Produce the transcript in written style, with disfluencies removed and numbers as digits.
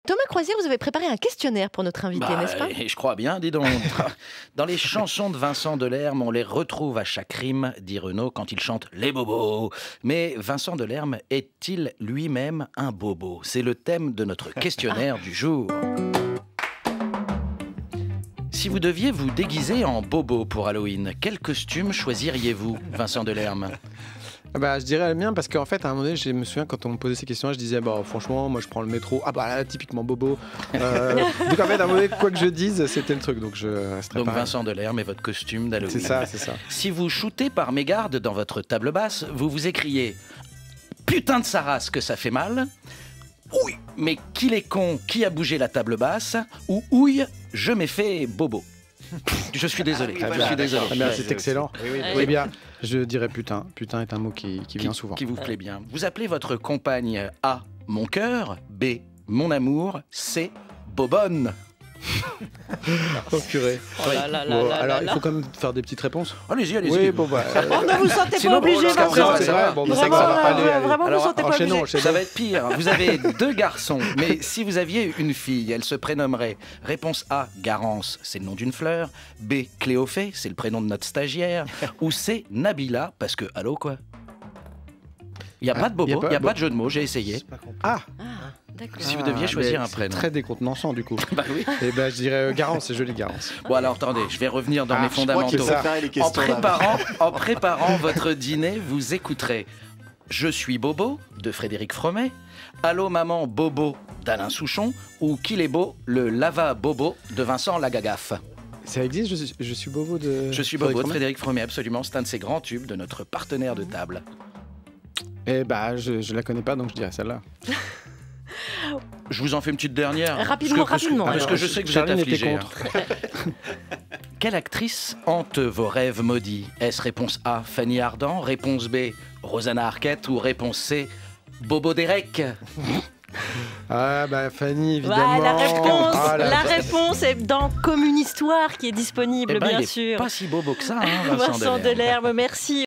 Thomas Croisière, vous avez préparé un questionnaire pour notre invité, n'est-ce pas? Je crois bien, dis donc. Dans les chansons de Vincent Delerme, on les retrouve à chaque rime, dit Renaud, quand il chante les bobos. Mais Vincent Delerme est-il lui-même un bobo? C'est le thème de notre questionnaire du jour. Si vous deviez vous déguiser en bobo pour Halloween, quel costume choisiriez-vous, Vincent Delerme? Je dirais le mien parce qu'en fait, à un moment donné, je me souviens quand on me posait ces questions-là, je disais franchement, moi je prends le métro. Ah bah là, typiquement bobo. Donc en fait, à un moment donné, quoi que je dise, c'était le truc. Donc je resterai Donc pareil. Vincent Delerme et votre costume d'Halloween. C'est ça, c'est ça. Si vous shootez par mégarde dans votre table basse, vous vous écriez « Putain de sa race que ça fait mal !» Oui, mais qu'il est con, qui a bougé la table basse? Ou ouille, je m'ai fait bobo. Je suis désolé. Je suis désolé. Ah, bien, c'est excellent. Oui. Eh bien, je dirais putain. Putain est un mot qui vient souvent. Qui vous plaît bien. Vous appelez votre compagne A, mon cœur, B, mon amour, C, bobonne. Oh purée. Alors, il là. faut quand même faire des petites réponses. Allez-y, allez-y. Oui, bon bah. Oh, ne vous sentez Sinon, pas obligé, parce qu'après, Vincent. c'est vrai, bon, mais ça va aller. Vraiment, Alors, vous sentez pas enchaînons, obligé. Ça va être pire. Vous avez deux garçons, mais si vous aviez une fille, elle se prénommerait réponse A, Garance, c'est le nom d'une fleur. B, Cléophée, c'est le prénom de notre stagiaire. Ou C, Nabila, parce que, allô quoi? Il n'y a pas de bobo, il n'y a pas de jeu de mots, j'ai essayé. Ah, D'accord. Si vous deviez choisir un c'est prénom. très décontenançant du coup. Bah oui. Et ben je dirais Garance, c'est joli Garance. Bon alors attendez, je vais revenir dans mes Je crois qu'il fondamentaux. faut préparer les questions. En préparant votre dîner, vous écouterez Je suis Bobo de Frédéric Fromet, Allô maman Bobo d'Alain Souchon ou Qu'il est beau, le lava bobo de Vincent Lagagaffe. Ça existe, je suis bobo de. Je suis Bobo de Frédéric Fromet, absolument, c'est un de ces grands tubes de notre partenaire de table. Eh bah, je la connais pas, donc je dirais celle-là. Je vous en fais une petite dernière. Rapidement. Parce que je sais que vous êtes Charline était affligé. contre. Quelle actrice hante vos rêves maudits? Est-ce réponse A, Fanny Ardant, réponse B, Rosanna Arquette ou réponse C, Bobo Derek? Ah bah Fanny, évidemment. Ouais, la réponse, Ah, la réponse est dans Comme une histoire qui est disponible, Eh ben, bien il est sûr. pas si bobo que ça, hein, Vincent Vincent Delerme. Delerme, merci.